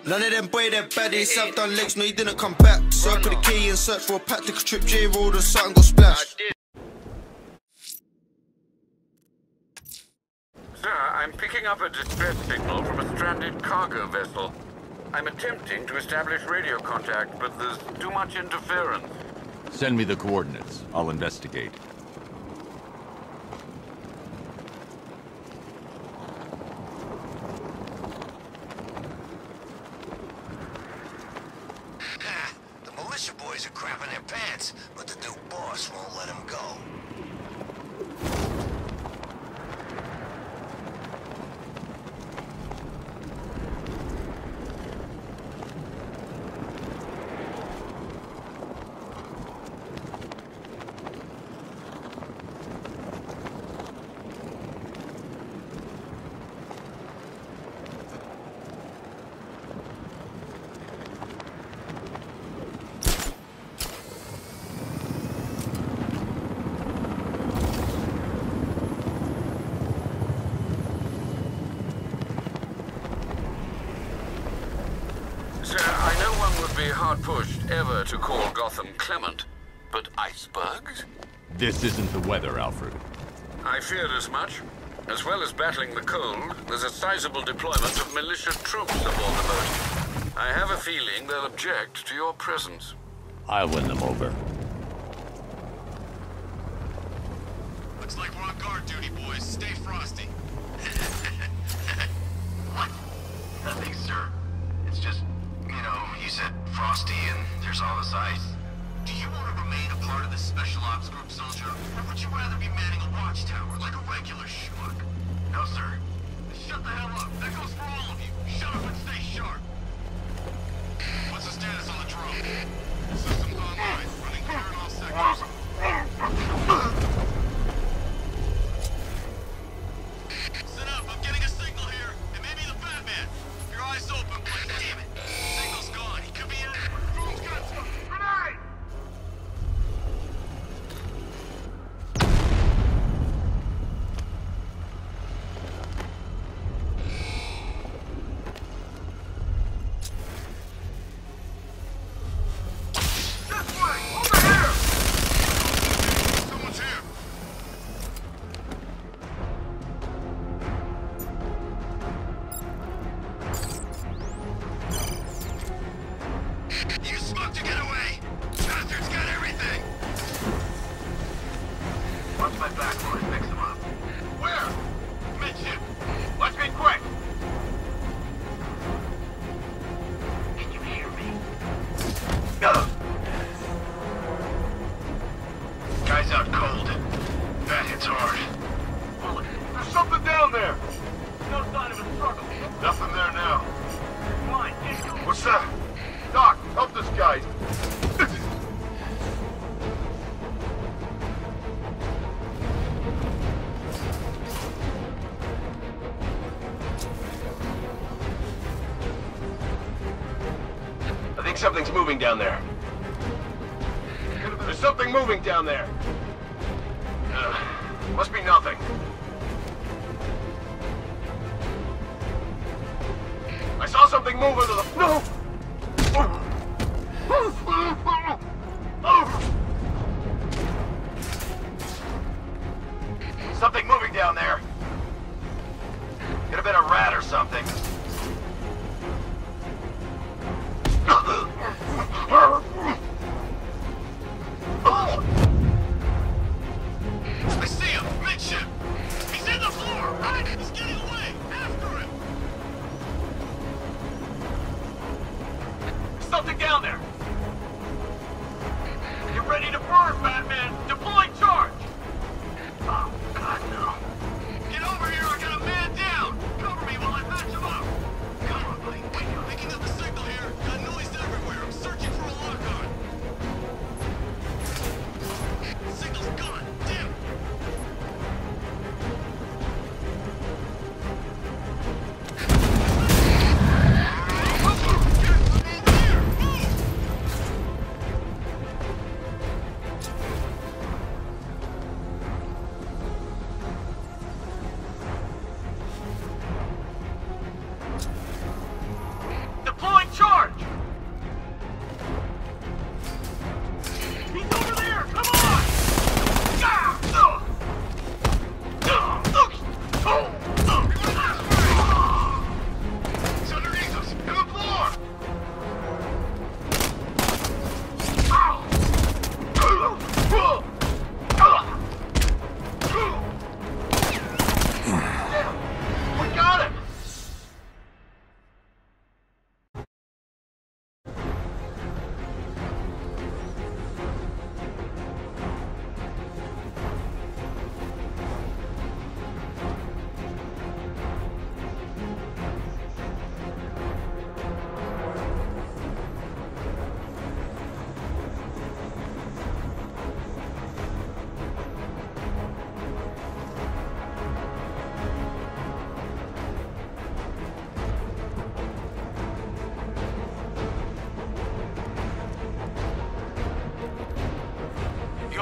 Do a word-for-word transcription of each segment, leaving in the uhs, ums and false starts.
None of them boy, they're baddies. I've done legs, no, he didn't come back. Circle the key and search for a tactical trip. J-roll and something got splashed. Sir, I'm picking up a distress signal from a stranded cargo vessel. I'm attempting to establish radio contact, but there's too much interference. Send me the coordinates. I'll investigate. The militia boys are crapping their pants, but the new boss won't let them go. Be hard-pushed ever to call Gotham clement, but icebergs? This isn't the weather, Alfred. I feared as much. As well as battling the cold, there's a sizable deployment of militia troops aboard the boat. I have a feeling they'll object to your presence. I'll win them over. Looks like we're on guard duty, boys. Stay frosty. What? Nothing, sir. It's just... You know, you said frosty and there's all this ice. Do you want to remain a part of the Special Ops Group, soldier? Or would you rather be manning a watchtower like a regular schmuck? No, sir. Shut the hell up. That goes for all of you. Shut up and stay sharp. What's the status on the drone? Systems online. Running clear in all sectors. Sit up. I'm getting a signal here. It may be the Batman. Your eyes open, boys. Damn it. Signal's gone. He could be anywhere. Drone's got some. Grenade! This way! Over here! Someone's here. You smoke to get away! Bastards got everything! Watch my back while I fix them up. Where? Midship. Let's be quick. Can you hear me? Ugh. Guy's out cold. That hits hard. There's something down there. No sign of a struggle. Nothing there now. Fine, get going. What's that? Doc, help this guy. I think something's moving down there. There's something moving down there. Uh, must be nothing. I saw something move into the... No! Something moving down there. Could have been a rat or something. I see him. Midship. He's in the floor. Right? He's getting away. After him. There's something down there. Get ready to burn, Batman. Deploy charge. Oh, God, no. Get over here. I got a man down. Cover me while I patch him up. Come on, buddy. Picking up the signal here. Got noise everywhere. I'm searching for a lock-on. Signal's gone. Damn.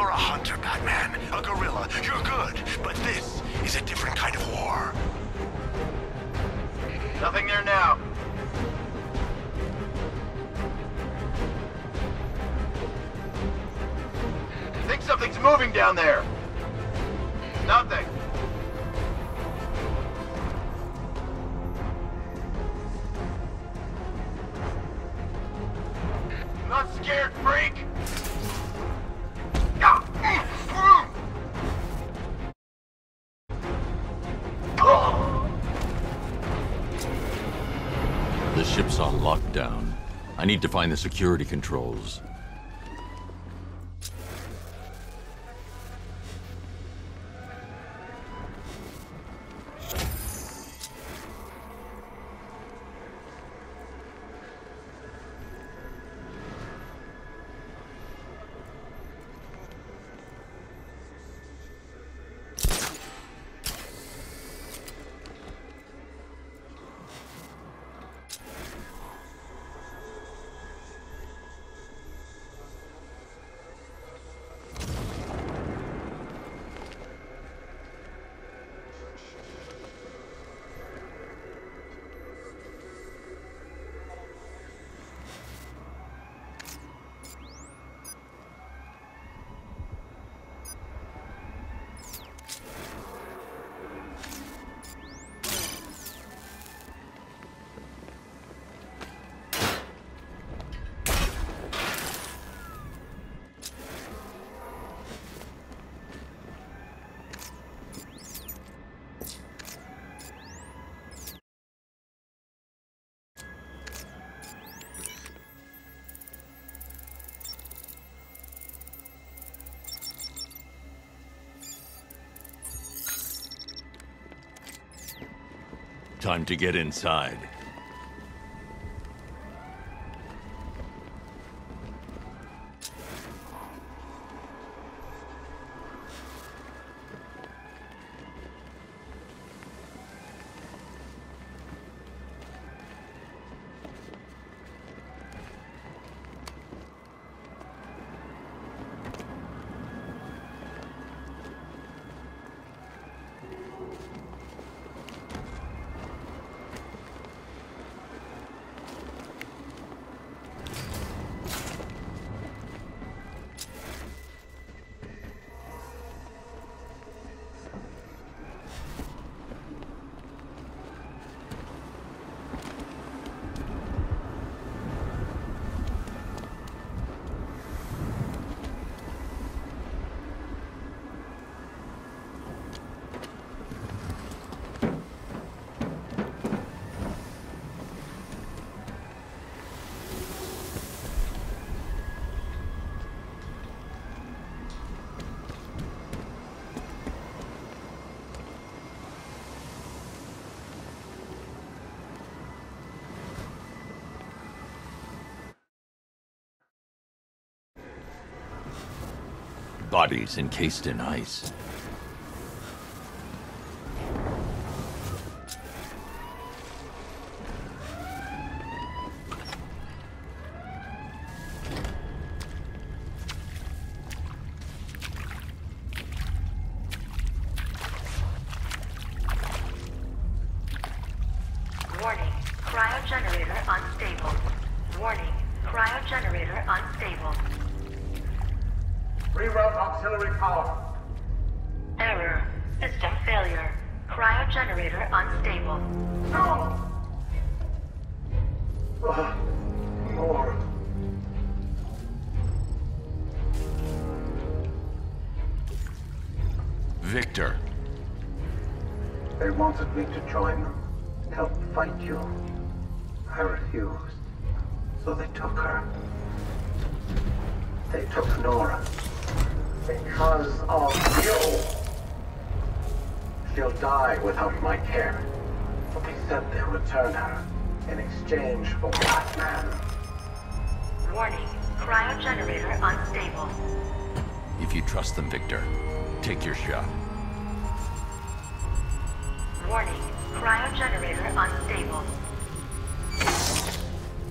You're a hunter, Batman. A guerrilla. You're good. But this is a different kind of war. Nothing there now. Think something's moving down there. Nothing. Not scared, freak. The ship's on lockdown. I need to find the security controls. Time to get inside. Bodies encased in ice. Warning, cryogenerator unstable. Warning, cryogenerator unstable. Reroute auxiliary power. Error, system failure. Cryogenerator unstable. No! Uh, more. Victor. They wanted me to join them, help fight you. I refused, so they took her. They took Nora. Because of you. She'll die without my care. But they said they'll return her in exchange for Batman. Warning, cryogenerator unstable. If you trust them, Victor, take your shot. Warning, cryogenerator unstable.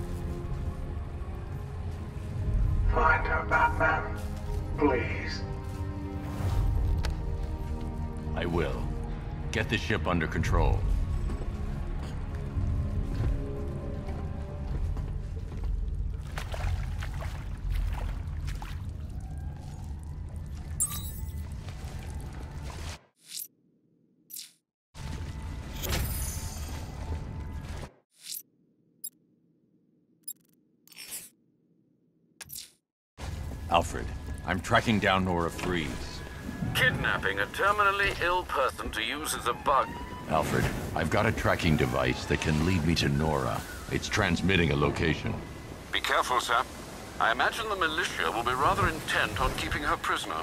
Find her, Batman. Please. I will. Get the ship under control. Alfred, I'm tracking down Nora Freeze. Kidnapping a terminally ill person to use as a bug. Alfred, I've got a tracking device that can lead me to Nora. It's transmitting a location. Be careful, sir. I imagine the militia will be rather intent on keeping her prisoner.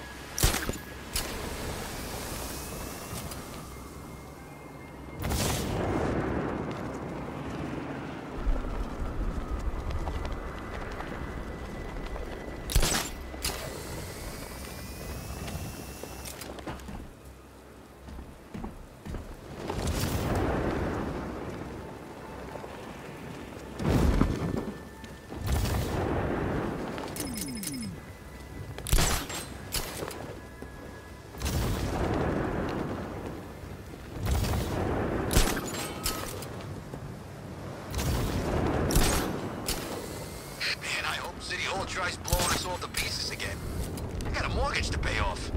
Tries blowing us all to pieces again. I got a mortgage to pay off.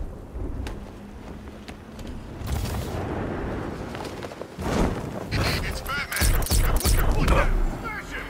It's Batman! Look at Smash him!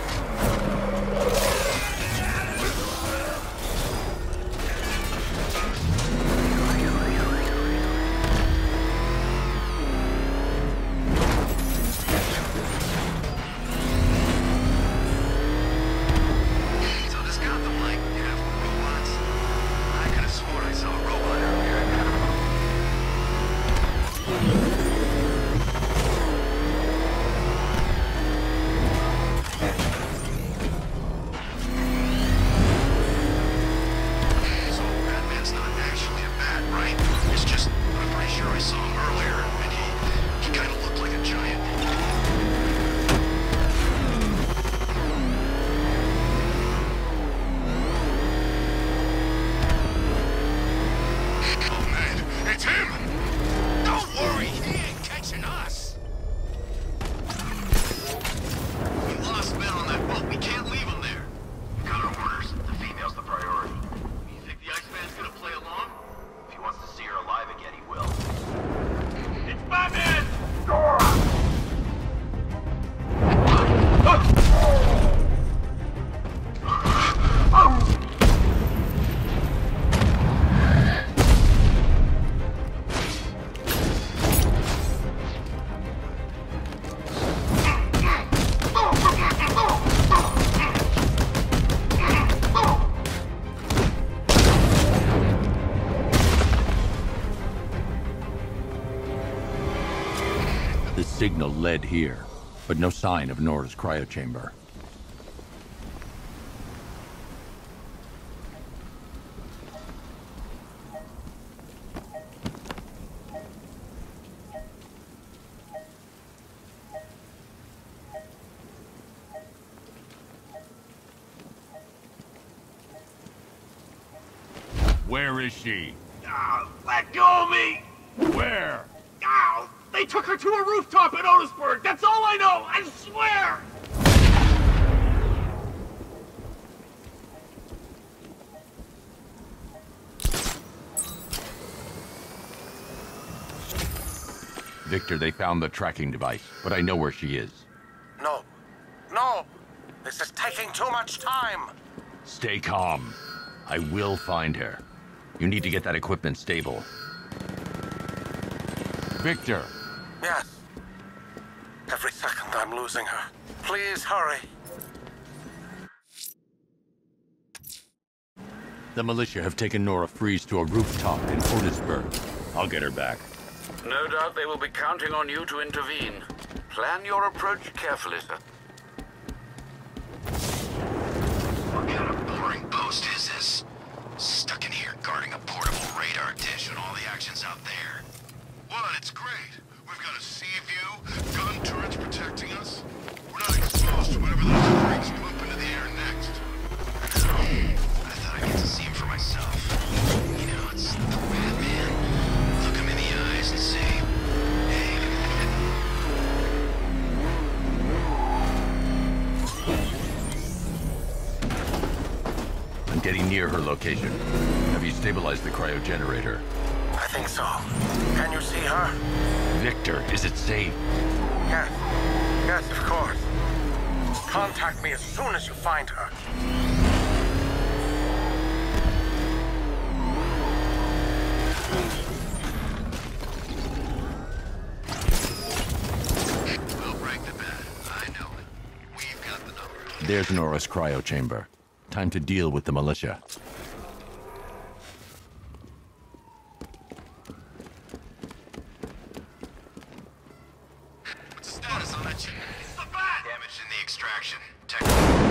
The signal led here, but no sign of Nora's cryochamber. Where is she? Ah, let go of me! Where? Ah, they took her to a rooftop in Otisburg! That's all I know! I swear! Victor, they found the tracking device, but I know where she is. No. No! This is taking too much time! Stay calm. I will find her. You need to get that equipment stable. Victor! Yes. Every second I'm losing her. Please hurry. The militia have taken Nora Freeze to a rooftop in Otisburg. I'll get her back. No doubt they will be counting on you to intervene. Plan your approach carefully, sir. What kind of boring post is this? Stuck in here guarding a portable radar dish and all the action's out there. What? It's great. We've got a sea view, gun turrets protecting us. We're not exposed to whatever those freaks pump into the air next. I thought I'd get to see him for myself. You know, it's the Batman. Look him in the eyes and getting near her location. Have you stabilized the cryogenerator? I think so. Can you see her? Victor, is it safe? Yes. Yes, of course. Contact me as soon as you find her. We'll break the bed. I know it. We've got the number. There's Nora's cryo chamber. Time to deal with the militia. What's the status on that chip? It's the bat! Damage in the extraction. Tech.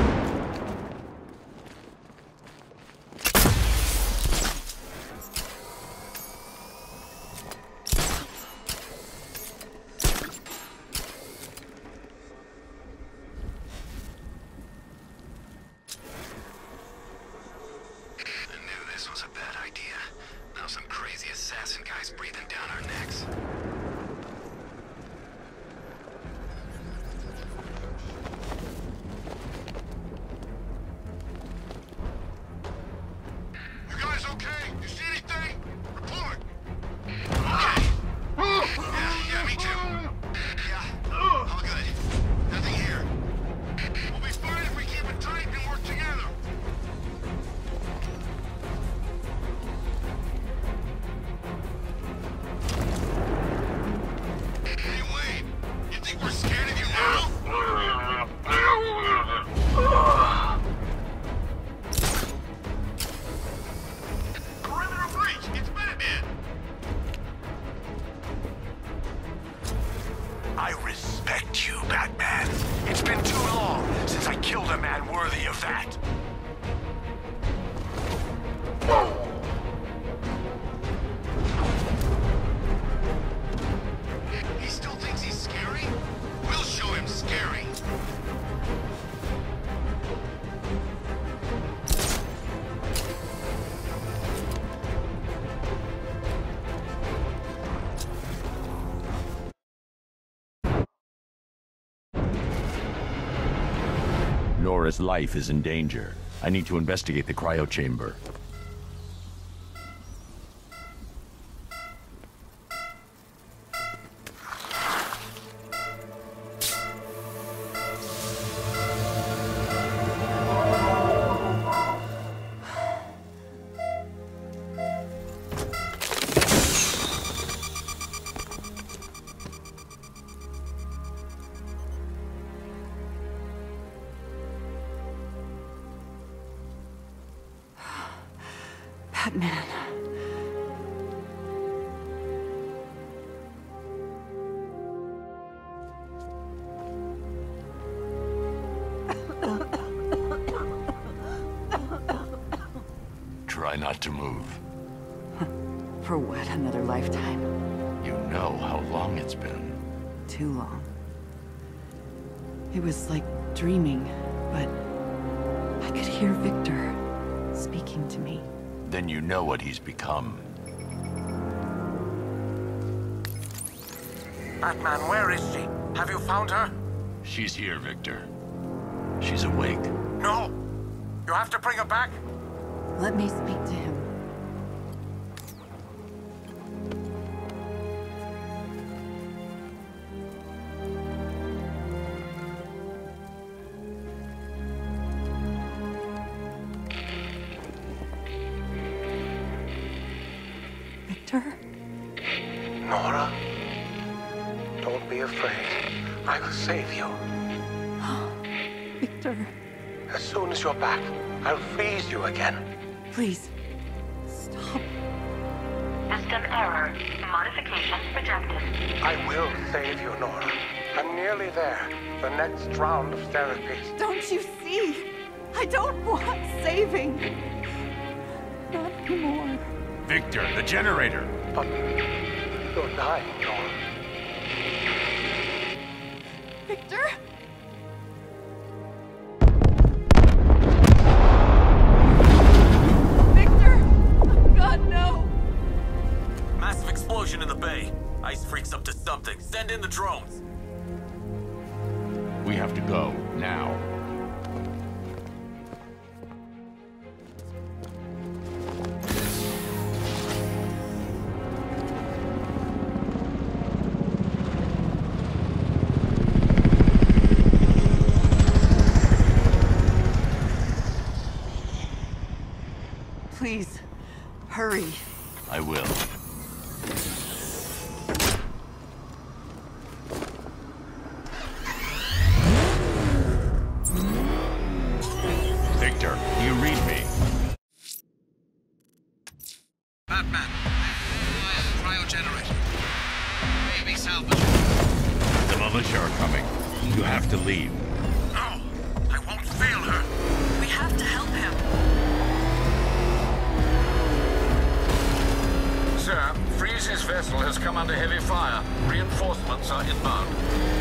Was a bad idea. Now some crazy assassin guys breathing down our necks. You guys okay? You see anything? Report! Okay. Yeah, yeah, me too. Yeah, all good. Nothing here. We'll be fine if we keep it tight and work together. Hey, Wade, you think we're scared of you now? Perimeter breach! It's Batman! I respect you, Batman. It's been too long since I killed a man worthy of that. He still thinks he's scary? We'll show him scary. Nora's life is in danger. I need to investigate the cryo chamber. Batman. Try not to move. For what, another lifetime? You know how long it's been. Too long. It was like dreaming, but I could hear Victor speaking to me. Then you know what he's become. Batman, where is she? Have you found her? She's here, Victor. She's awake. No! You have to bring her back? Let me speak to him. Victor? Nora? Don't be afraid. I will save you. Victor. As soon as you're back, I'll freeze you again. Please, stop. System error. Modification rejected. I will save you, Nora. I'm nearly there. The next round of therapy. Don't you see? I don't want saving. Not anymore. Victor, the generator. But you're dying, Nora. Victor? Victor! Oh, God, no! Massive explosion in the bay. Ice freaks up to something. Send in the drones. We have to go, now. Please, hurry. I will. Victor, do you read me? Batman, cryo generator. Maybe salvage. The militia are coming. You have to leave. No, I won't fail her. We have to help him. Sir, Freeze's vessel has come under heavy fire. Reinforcements are inbound.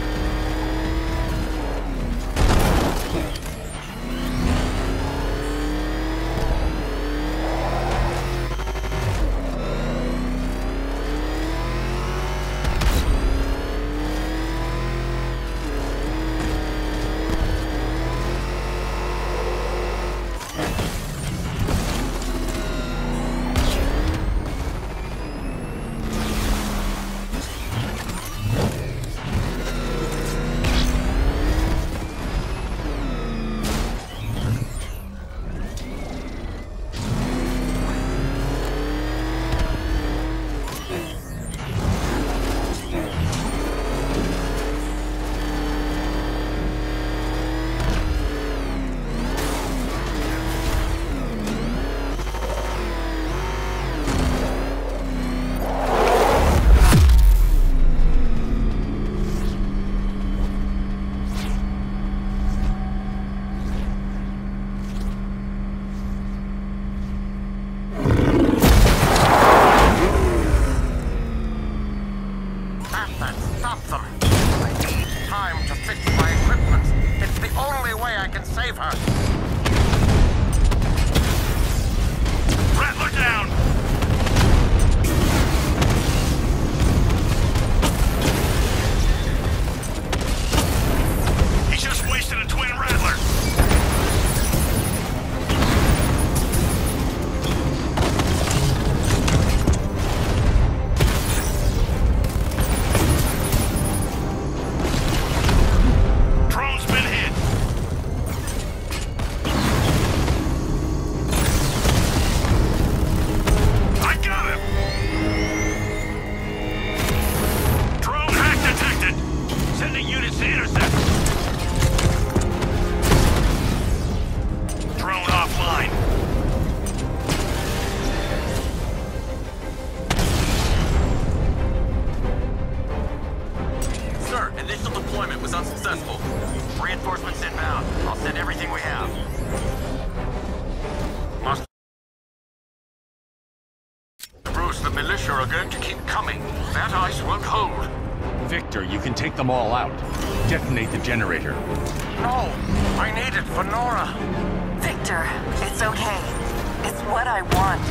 Take them all out. Detonate the generator. No! I need it for Nora! Victor, it's okay. It's what I want.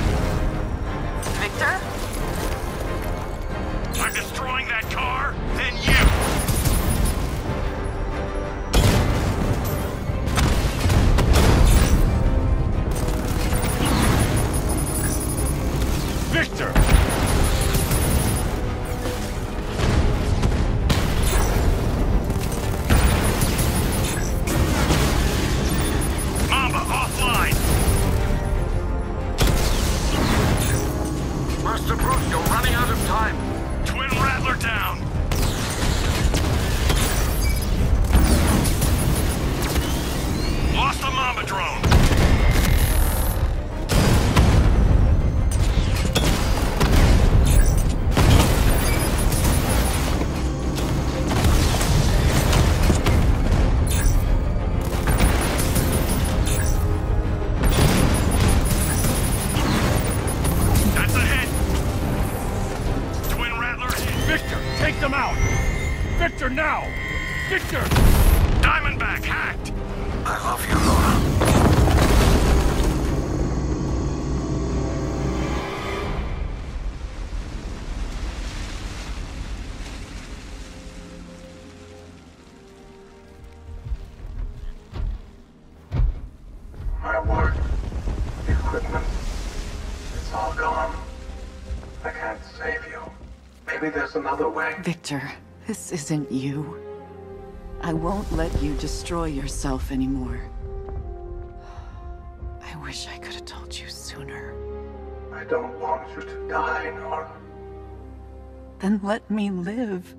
Victor? I'm destroying that car, then you! Victor! Victor, now! Victor! Diamondback hacked! I love you, Nora. My work, the equipment, it's all gone. I can't save you. Maybe there's another way. Victor, this isn't you. I won't let you destroy yourself anymore. I wish I could have told you sooner. I don't want you to die, Nora. Then let me live.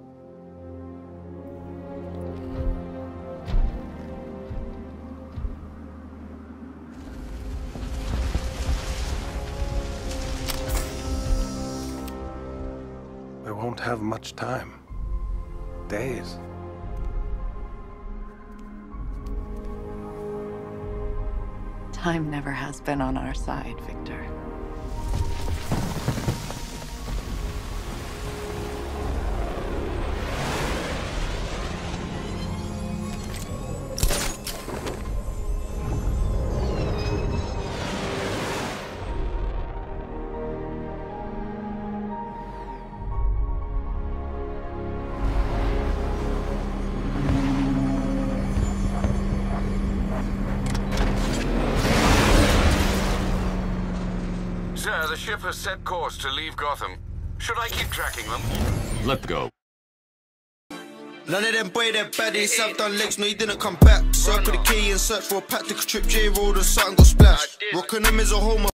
We won't have much time. Days. Time never has been on our side, Victor. Sir, the ship has set course to leave Gotham. Should I keep tracking them? Let's go. None of them boy, they're baddies. I've done legs, no, he didn't come back. Circle the key and search for a practical trip. J-rolled and something got splashed. Rocking them is a homo.